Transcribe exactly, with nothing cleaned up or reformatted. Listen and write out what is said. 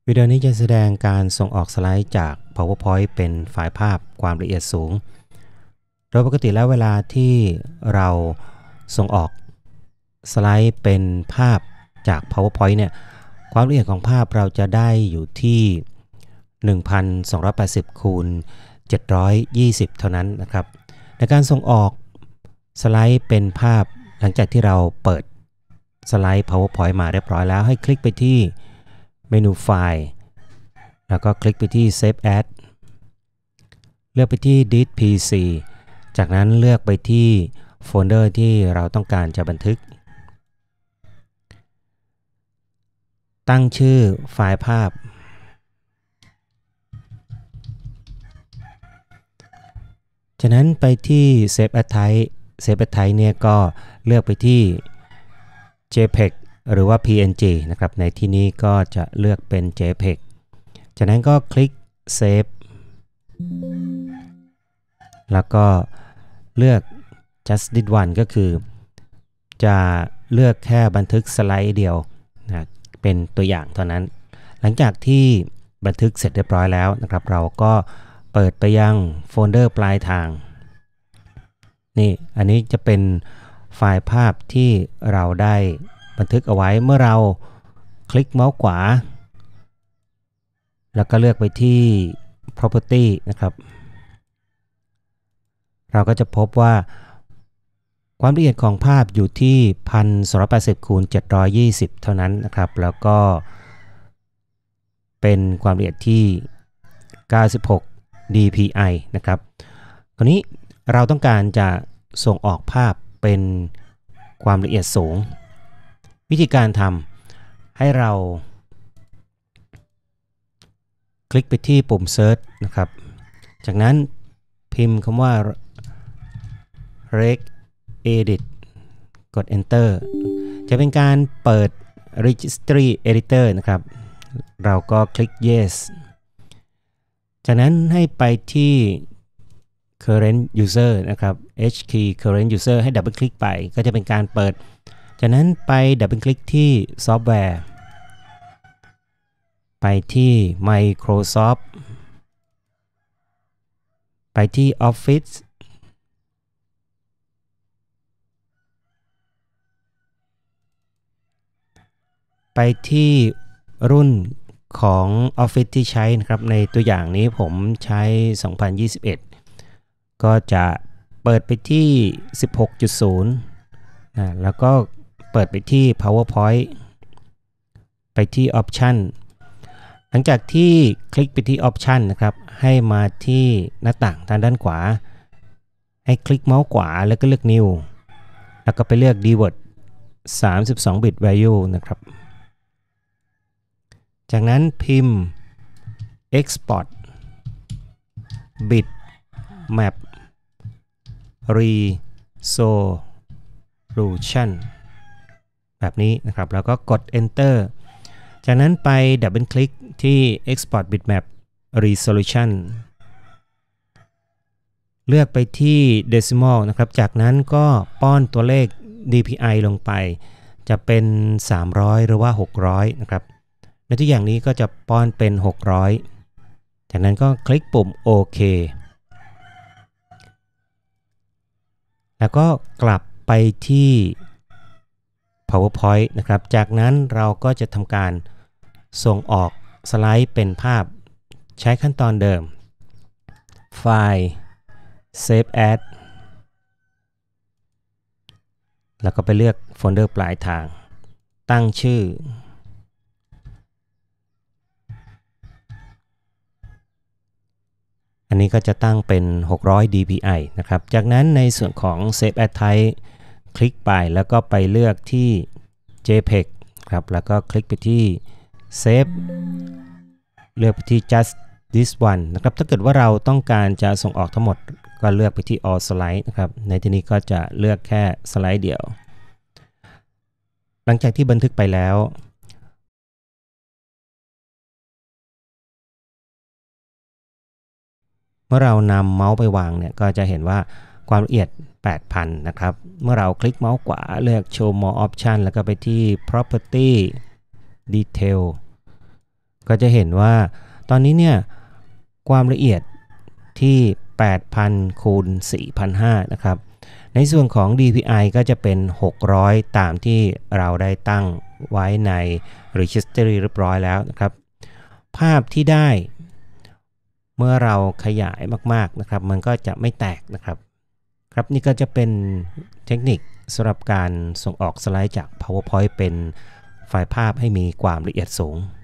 วิดีโอนี้จะแสดงการส่งออกสไลด์จาก PowerPoint เป็นไฟล์ภาพความละเอียดสูง โดยปกติแล้วเวลาที่เราส่งออกสไลด์เป็นภาพจาก PowerPoint เนี่ยความละเอียดของภาพเราจะได้อยู่ที่ หนึ่งพันสองร้อยแปดสิบ คูณ เจ็ดร้อยยี่สิบ เท่านั้นนะครับในการส่งออกสไลด์เป็นภาพหลังจากที่เราเปิดสไลด์ PowerPoint มาเรียบร้อยแล้วให้คลิกไปที่เมนูไฟล์แล้วก็คลิกไปที่ Save As เลือกไปที่ Delete พี ซี จากนั้นเลือกไปที่โฟลเดอร์ที่เราต้องการจะบันทึกตั้งชื่อไฟล์ภาพจากนั้นไปที่ Save As Type Save As Type เนี่ยก็เลือกไปที่ JPEG หรือว่า พี เอ็น จี นะครับในที่นี้ก็จะเลือกเป็น JPEG จากนั้นก็คลิก Save แล้วก็เลือก just this one ก็คือจะเลือกแค่บันทึกสไลด์เดียวนะเป็นตัวอย่างเท่านั้นหลังจากที่บันทึกเสร็จเรียบร้อยแล้วนะครับเราก็เปิดไปยังโฟลเดอร์ปลายทางนี่อันนี้จะเป็นไฟล์ภาพที่เราได้บันทึกเอาไว้เมื่อเราคลิกเมาส์ขวาแล้วก็เลือกไปที่ property นะครับเราก็จะพบว่าความละเอียดของภาพอยู่ที่ หนึ่งพันสองร้อยแปดสิบ คูณ เจ็ดร้อยยี่สิบ เท่านั้นนะครับแล้วก็เป็นความละเอียดที่ เก้าสิบหก ดี พี ไอ นะครับคราวนี้เราต้องการจะส่งออกภาพเป็นความละเอียดสูงวิธีการทำให้เราคลิกไปที่ปุ่ม Search นะครับจากนั้นพิมพ์คำว่า regedit กด Enter จะเป็นการเปิด registry editor นะครับเราก็คลิก yes จากนั้นให้ไปที่ current user นะครับ h key current user ให้ดับเบิลคลิกไปก็จะเป็นการเปิดจากนั้นไปดับเบิลคลิกที่ซอฟต์แวร์ไปที่ Microsoft ไปที่ Office ไปที่รุ่นของ Office ที่ใช้นะครับในตัวอย่างนี้ผมใช้ สองพันยี่สิบเอ็ด ก็จะเปิดไปที่ สิบหกจุดศูนย์ นะแล้วก็เปิดไปที่ PowerPoint ไปที่ Option หลังจากที่คลิกไปที่ Option นะครับให้มาที่หน้าต่างทางด้านขวาให้คลิกเมาส์ขวาแล้วก็เลือก New แล้วก็ไปเลือก Dword สามสิบสอง bit value นะครับจากนั้นพิมพ์ export bitmap resolution แบบนี้นะครับแล้วก็กด enter จากนั้นไปดับเบิลคลิกที่ export bitmap resolution เลือกไปที่ decimal นะครับจากนั้นก็ป้อนตัวเลข ดี พี ไอ ลงไปจะเป็นสามร้อยหรือว่าหกร้อยนะครับในตัวอย่างนี้ก็จะป้อนเป็นหกร้อยจากนั้นก็คลิกปุ่มโอเคแล้วก็กลับไปที่ PowerPoint นะครับจากนั้นเราก็จะทำการส่งออกสไลด์เป็นภาพใช้ขั้นตอนเดิมไฟล์ Save As แล้วก็ไปเลือกโฟลเดอร์ปลายทางตั้งชื่ออันนี้ก็จะตั้งเป็นหกร้อย ดี พี ไอ นะครับจากนั้นในส่วนของ Save As Type คลิกไปแล้วก็ไปเลือกที่ JPEG ครับแล้วก็คลิกไปที่ Save เลือกไปที่ just this one นะครับถ้าเกิดว่าเราต้องการจะส่งออกทั้งหมดก็เลือกไปที่ all slide นะครับในที่นี้ก็จะเลือกแค่สไลด์เดียวหลังจากที่บันทึกไปแล้วเมื่อเรานำเมาส์ไปวางเนี่ยก็จะเห็นว่าความละเอียด แปดพัน นะครับเมื่อเราคลิกเมาส์ขวาเลือก show more option แล้วก็ไปที่ property detail ก็จะเห็นว่าตอนนี้เนี่ยความละเอียดที่ แปดพัน คูณ สี่พันห้าร้อย นะครับในส่วนของ ดี พี ไอ ก็จะเป็นหกร้อยตามที่เราได้ตั้งไว้ใน Registry เรียบร้อยแล้วนะครับภาพที่ได้เมื่อเราขยายมากๆนะครับมันก็จะไม่แตกนะครับครับนี่ก็จะเป็นเทคนิคสำหรับการส่งออกสไลด์จาก PowerPoint เป็นไฟล์ภาพให้มีความละเอียดสูง